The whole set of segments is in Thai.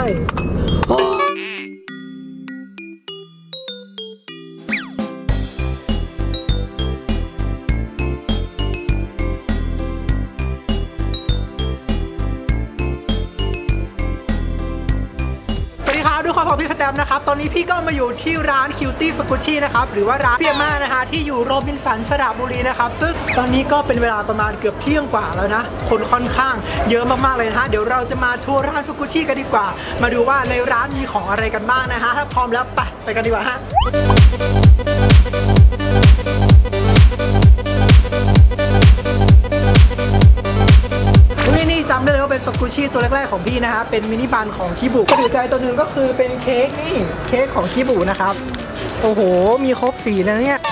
ทุกคนผมพี่สแตมนะครับตอนนี้พี่ก็มาอยู่ที่ร้านคิวตี้สกุชชี่นะครับหรือว่าร้านพี่อาม่านะฮะที่อยู่โรบินสันสระบุรีนะครับซึ่งตอนนี้ก็เป็นเวลาประมาณเกือบเที่ยงกว่าแล้วนะคนค่อนข้างเยอะมากๆเลยนะฮะเดี๋ยวเราจะมาทัวร์ร้านสกุชชี่กันดีกว่ามาดูว่าในร้านมีของอะไรกันบ้างนะฮะถ้าพร้อมแล้วไปกันดีกว่าฮะนี่จำได้เลยว่าเป็นสกุชชี่ตัวแรกๆของพี่นะฮะเป็นมินิบันของคิบุก็ดีใจตัวหนึ่งก็คือเป็นเค้กนี่เค้กของคิบุนะครับโอ้โหมีครบสีนะเนี่ย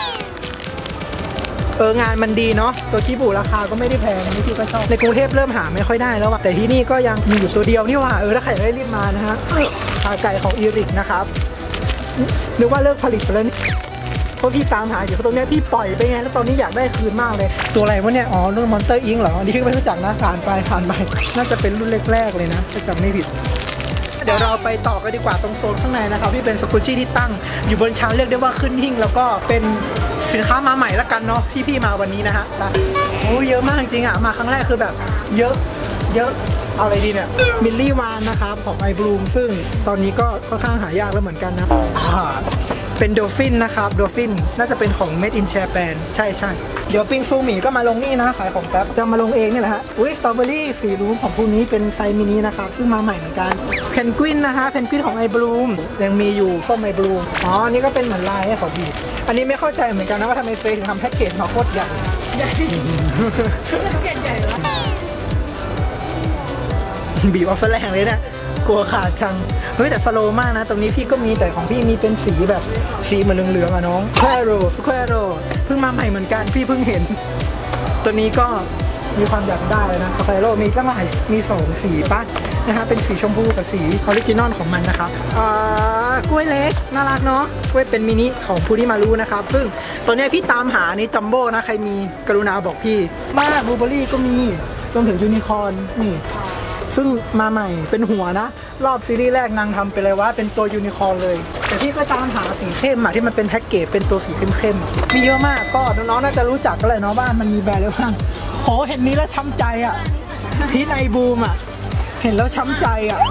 งานมันดีเนาะตัวคิบุราคาก็ไม่ได้แพงนี่พี่ก็ชอบในกรุงเทพเริ่มหาไม่ค่อยได้แล้วแต่ที่นี่ก็ยังมีอยู่ตัวเดียวนี่ว่าถ้าใครได้รีบมานะฮะขาไก่ของอีริกนะครับนึกว่าเลิกผลิตไปแล้วเพราะพี่ตามหาอยู่ตรงนี้พี่ปล่อยไปไงแล้วตอนนี้อยากได้คืนมากเลยตัวอะไรวะเนี่ยอ๋อรุ่นมอนสเตอร์อิงเหรออันนี้พี่ไม่รู้จักนะผ่านไปน่าจะเป็นรุ่นแรกๆเลยนะถ้าจำไม่ผิดเดี๋ยวเราไปต่อกันดีกว่าตรงโซนข้างในนะครับที่เป็นสกุชชี่ที่ตั้งอยู่บนชั้นเรียกได้ว่าขึ้นหิ้งแล้วก็เป็นสินค้ามาใหม่ละกันเนาะที่พี่มาวันนี้นะฮะโอ้เยอะมากจริงอ่ะมาครั้งแรกคือแบบเยอะเอาอะไรดีเนี่ยมิลลี่วานนะครับของไอบลูมซึ่งตอนนี้ก็ค่อนข้างหายากแล้วเหมือนกันนะเป็นโดฟินนะครับโดฟินน่าจะเป็นของ Made in Japan ใช่เดี๋ยวปิงซูหมี่ก็มาลงนี่นะขายของแป๊บจะมาลงเองนี่แหละฮะอุ้ยสตรอเบอรี่สีรุ้งของพวกนี้เป็นไซส์มินินะครับซึ่งมาใหม่เหมือนกันเพนกวินนะฮะเพนกวินของไอบลูมยังมีอยู่ส้มไอบลูมอ๋อนี่ก็เป็นเหมือนลายให้เขาบีบอันนี้ไม่เข้าใจเหมือนกันนะว่าทำไมเฟย์ถึงทำแพ็กเกจมาโคตรใหญ่บีบเอาซะแรงเลยนะกลัวขาดชังเฮ้ยแต่สโลมากนะตรงนี้พี่ก็มีแต่ของพี่มีเป็นสีแบบสีเหมือนเหลืองๆอะน้องสแควโรเพิ่งมาใหม่เหมือนกันพี่เพิ่งเห็นตัวนี้ก็มีความอยากได้เลยนะสแควโรมีตั้งหลายมี2สีป่ะนะฮะเป็นสีชมพูกับสีออริจินอลของมันนะครับกล้วยเล็กน่ารักเนาะกล้วยเป็นมินิของพูนิมารุนะครับซึ่งตัวนี้พี่ตามหานี่จัมโบ้นะใครมีกรุณาบอกพี่มากบลูเบอรี่ก็มีรวมถึงยูนิคอร์นนี่ซึ่งมาใหม่เป็นหัวนะรอบซีรีส์แรกนางทำไปเลยว่าเป็นตัวยูนิคอร์นเลยแต่ที่ก็ตามหาสีเข้มอะที่มันเป็นแพ็กเกจเป็นตัวสีเข้มๆมีเยอะมากก็น้องๆน่าจะรู้จักกันเลยเนาะว่ามันมีแบรนด์อะไรบ้างโหเห็นนี้แล้วช้ำใจอะพีทไอบูมอะเห็นแล้วช้ำใจอะ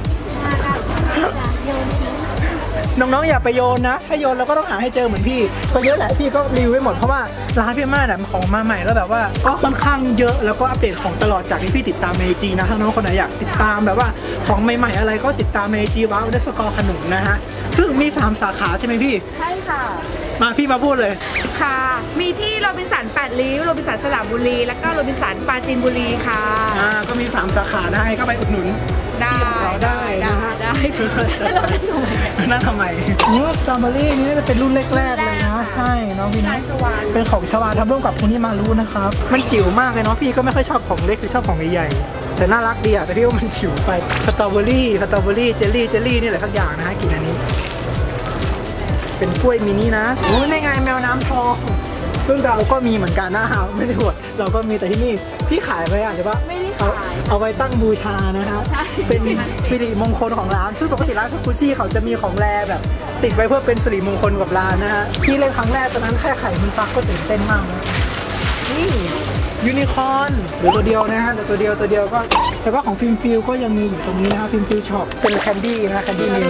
น้องๆอย่าไปโยนนะถ้าโยนเราก็ต้องหาให้เจอเหมือนพี่ก็เยอะแหละพี่ก็รีวิวไว้หมดเพราะว่าร้านพี่อาม่าเนี่ยของมาใหม่แล้วแบบว่าก็ค่อนข้างเยอะแล้วก็อัปเดตของตลอดจากที่พี่ติดตามใน IG นะถ้าน้องคนไหนอยากติดตามแบบว่าของใหม่ๆอะไรก็ติดตามใน IG ว้าวได้สกอร์ขนมนะฮะซึ่งมี3 สาขาใช่ไหมพี่ใช่ค่ะมาพี่มาพูดเลยค่ะมีที่โรบินสัน8 ริ้วโรบินสันสระบุรีแล้วก็โรบินสันปราจีนบุรีค่ะก็มี3 สาขาได้ก็ไปอุดหนุนได้นะฮะได้นั่นทำไมสตรอเบอรี่นี่จะเป็นรุ่นแรกๆเลยนะใช่น้องพี่นะเป็นของชวาทำร่วมกับคุณนี่มารู้นะครับมันจิ๋วมากเลยเนาะพี่ก็ไม่ค่อยชอบของเล็กคือชอบของใหญ่ๆแต่น่ารักดีอะแต่พี่ว่ามันจิ๋วไปสตรอเบอรี่เจลลี่นี่แหละทุกอย่างนะฮะกินอันนี้เป็นกล้วยมินินะในไงแมวน้ำทองซึ่งเราก็มีเหมือนกันนะฮะไม่ได้หวดเราก็มีแต่ที่นี่พี่ขายไปอ่ะหรือว่าไม่ได้ขายเอาไว้ตั้งบูชานะฮะเป็นสิริมงคลของร้านซึ่งปกติร้านสกุชชี่เขาจะมีของแรแบบติดไว้เพื่อเป็นสิริมงคลกับร้านนะฮะพี่เล่นครั้งแรกตอนนั้นแค่ไข่มันฟักก็ตื่นเต้นมากนะนี่ยูนิคอร์นหรือตัวเดียวนะฮะตัวเดียวก็แต่ว่าของฟิลก็ยังมีอยู่ตรงนี้นะฮะฟิลช็อปเป็นแคนดี้นะแคนดี้มิล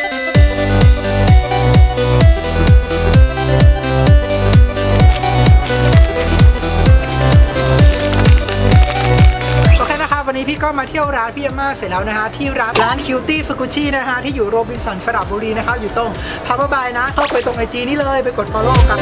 วันนี้พี่ก็มาเที่ยวร้านพี่อาม่าเสร็จแล้วนะฮะที่ร้านคิวตี้สกุชชี่นะฮะที่อยู่โรบินสันสระบุรีนะครับอยู่ตรงพาร์คบายนะเข้าไปตรง IG นี่เลยไปกด follow กัน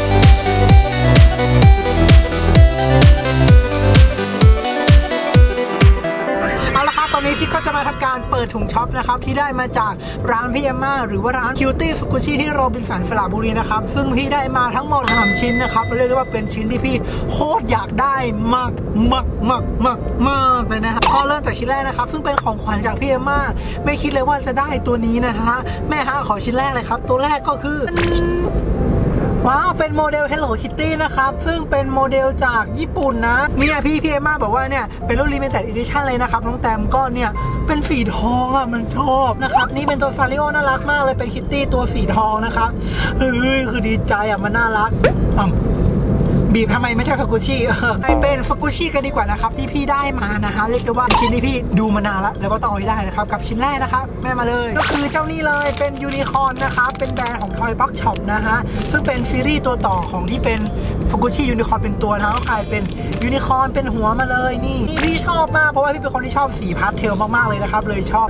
เอาละครับตอนนี้พี่ก็จะมาทำการเปิดถุงช็อปนะครับที่ได้มาจากร้านพี่อาม่าหรือว่าร้านคิวตี้สกุชชี่ที่โรบินสันสระบุรีนะครับซึ่งพี่ได้มาทั้งหมด3 ชิ้นนะครับเรียกได้ว่าเป็นชิ้นที่พี่โคตรอยากได้มากเลยนะครับก็เริ่มจากชิ้นแรกนะครับซึ่งเป็นของขวัญจากพี่อาม่าไม่คิดเลยว่าจะได้ตัวนี้นะฮะแม่ฮะขอชิ้นแรกเลยครับตัวแรกก็คือว้าวเป็นโมเดล Hello Kitty นะครับซึ่งเป็นโมเดลจากญี่ปุ่นนะเนี่ยพี่เอม่าบอกว่าเนี่ยเป็นรุ่น Limited Edition เลยนะครับน้องแตมก็เนี่ยเป็นสีทองอ่ะมันชอบนะครับนี่เป็นตัวซาริโอน่ารักมากเลยเป็นคิตตี้ตัวสีทองนะครับคือดีใจอ่ะมันน่ารักบีบทำไมไม่ใช่ฟากุชิเป็นฟากุชิกันดีกว่านะครับที่พี่ได้มานะฮะเรียกได้ว่าชิ้นที่พี่ดูมานานแล้วก็ต้องเอาให้ได้นะครับกับชิ้นแรกนะครับแม่มาเลยก็คือเจ้านี่เลยเป็นยูนิคอร์นนะครับเป็นแบรนด์ของ Toy Box Shop นะฮะซึ่งเป็นซีรีส์ตัวต่อของที่เป็นฟากุชิยูนิคอร์นเป็นตัวนะก็กลายเป็นยูนิคอร์นเป็นหัวมาเลยนี่พี่ชอบมากเพราะว่าพี่เป็นคนที่ชอบสีพาสเทลมากๆเลยนะครับเลยชอบ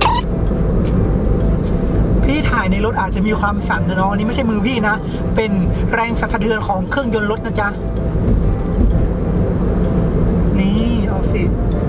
พี่ถ่ายในรถอาจจะมีความสั่นนะน้องอันนี้ไม่ใช่มือพี่นะเป็นแรงสั่นสะเทือนของเครื่องยนต์รถนะจ๊ะนี่เอาสิ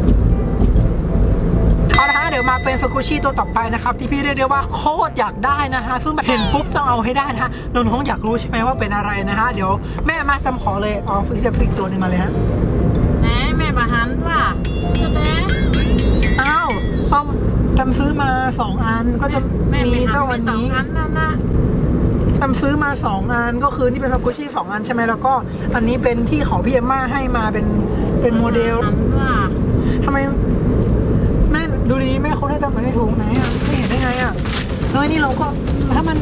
เอาละฮะเดี๋ยวมาเป็นฟากุชิตัวต่อไปนะครับที่พี่เรียกได้ว่าโคตรอยากได้นะฮะซึ่งแบบเห็นปุ๊บต้องเอาให้ได้นะฮะน้องๆอยากรู้ใช่ไหมว่าเป็นอะไรนะฮะเดี๋ยวแม่มาตำขอเลยเอาฟลิกตัวนึงมาเลยฮะแม่มาหันว่าจะแม่อ้าวตำซื้อมา2 อันก็จะมีเจ้าวันนี้ตำซื้อมา2 อันก็คือนี่เป็นฟากุชิ2 อันใช่ไหมแล้วก็อันนี้เป็นที่ของพี่เอมม่าให้มาเป็นโมเดลทำไมแม่ดูดีแม่เขาได้ตำไม่ได้ถูกไหนอ่ะไม่เห็นได้ไงอ่ะนี่เราก็ถ้ามัน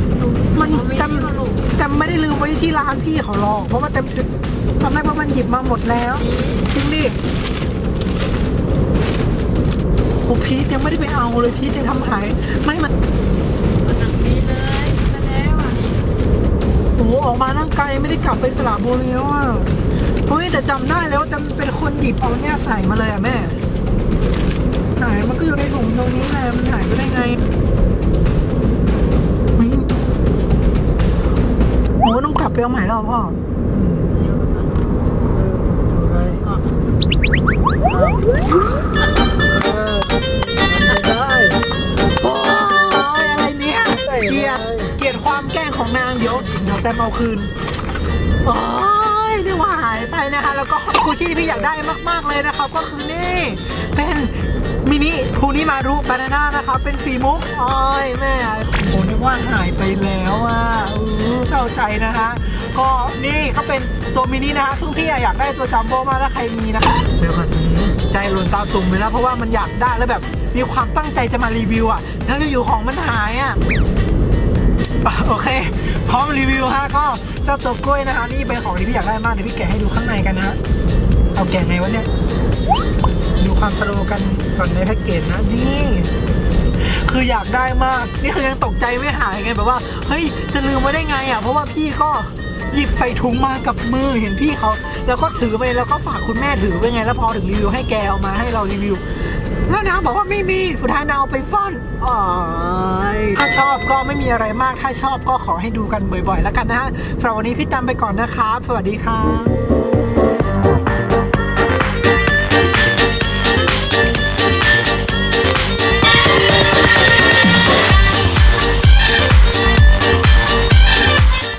จำไม่ได้ลืมไว้ที่ร้านพี่เขาหรอกเพราะว่าจำได้ว่ามันหยิบมาหมดแล้วจริงดิโอ้พีทยังไม่ได้ไปเอาเลยพีทยังทำหายไม่มันดีเลยแล้วอ่ะโอ้ออกมานั่งไกลไม่ได้กลับไปสระบุรีแล้วอ่ะเฮ้ยแต่จำได้แล้วจำเป็นคนหยิบเอาเนี่ยใส่มาเลยอ่ะแม่หายมันก็อยู่ในถุงตรงนี้แหละมันหายไปได้ไงโอ้ต้องกลับไปเอาใหม่แล้วพ่อได้โอ้ยอะไรเนี่ยเกลียดความแกล้งของนางเดี๋ยวแต่เอาคืนโอ้ยนี่ว่าหายไปนะคะแล้วก็กูชี่ที่พี่อยากได้มากๆเลยนะครับก็คือนี่เป็นมินิพูนิมารุบานาน่านะครับเป็นสีมุกโอ้ยแม่โอ้นี่ว่าหายไปแล้วอ่ะเข้าใจนะฮะก็นี่เขาเป็นตัวมินินะฮะซึ่งพี่อยากได้ตัวจัมโบ้มากถ้าใครมีนะคะเดี๋ยวก่อนใจหล่นตาตุ่มเลยนะเพราะว่ามันอยากได้แล้วแบบมีความตั้งใจจะมารีวิวอ่ะแล้วอยู่ของมันหายอ่ะโอเคพร้อมรีวิวฮะก็เจ้าตัวกล้วยนะคะนี่เป็นของที่พี่อยากได้มากเดี๋ยวพี่แกะให้ดูข้างในกันนะฮะเอาแกะไงวะเนี่ยดูความสโลว์กันก่อนในแพ็กเกจนะนี่คืออยากได้มากนี่คือยังตกใจไม่หายไงแบบว่าเฮ้ยจะลืมไว้ได้ไงอ่ะเพราะว่าพี่ก็หยิบใส่ถุงมากับมือเห็นพี่เขาแล้วก็ถือไปแล้วก็ฝากคุณแม่ถือไปไงแล้วพอถึงรีวิวให้แกเอามาให้เรารีวิวแล้วนางบอกว่าไม่มีสุดท้ายนางเอาไปซ่อนถ้าชอบก็ไม่มีอะไรมากถ้าชอบก็ขอให้ดูกันบ่อยๆแล้วกันนะฮะสำหรับวันนี้พี่ตามไปก่อนนะครับสวัสดีครับ